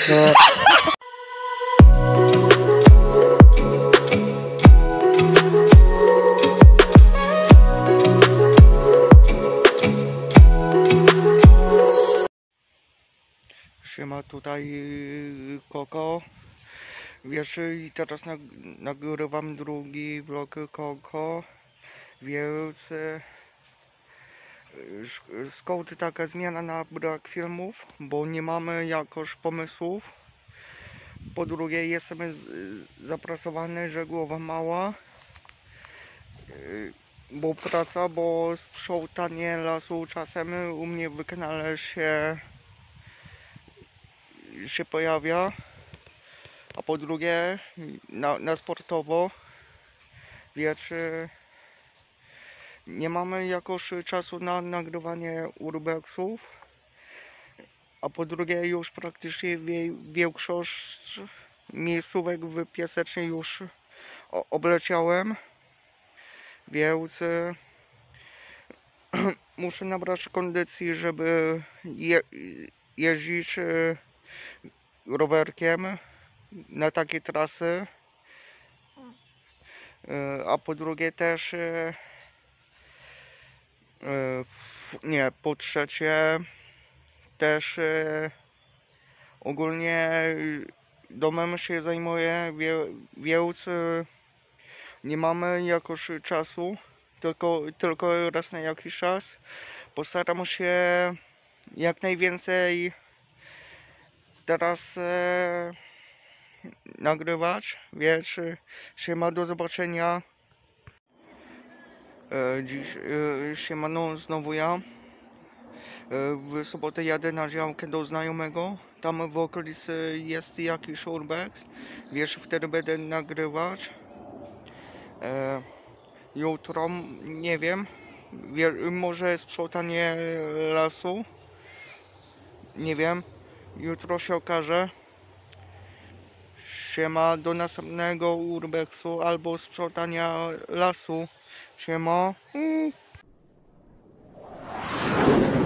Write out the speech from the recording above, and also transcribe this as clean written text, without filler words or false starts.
Siema, tutaj Koko. Wiesz, i teraz nagrywam drugi vlog Koko, więc skąd taka zmiana na brak filmów, bo nie mamy jakoś pomysłów. Po drugie, jestem zapracowany, że głowa mała, bo praca, bo sprzątanie lasu czasem u mnie w kanale się pojawia, a po drugie na sportowo, wiesz, nie mamy jakoś czasu na nagrywanie urbexów, a po drugie już praktycznie większość miejscówek w Piasecznie już obleciałem, więc muszę nabrać kondycji, żeby jeździć rowerkiem na takie trasy, a po drugie też nie, po trzecie też ogólnie domem się zajmuję, więc nie mamy jakoś czasu, tylko raz na jakiś czas. Postaram się jak najwięcej teraz nagrywać, wiesz, siema, do zobaczenia. Dziś siemano, znowu ja. W sobotę jadę na działkę do znajomego, tam w okolicy jest jakiś urbex, wiesz, wtedy będę nagrywać. Jutro, nie wiem, może sprzątanie lasu, nie wiem, jutro się okaże. Siema, do następnego urbexu albo sprzątania lasu. Siema.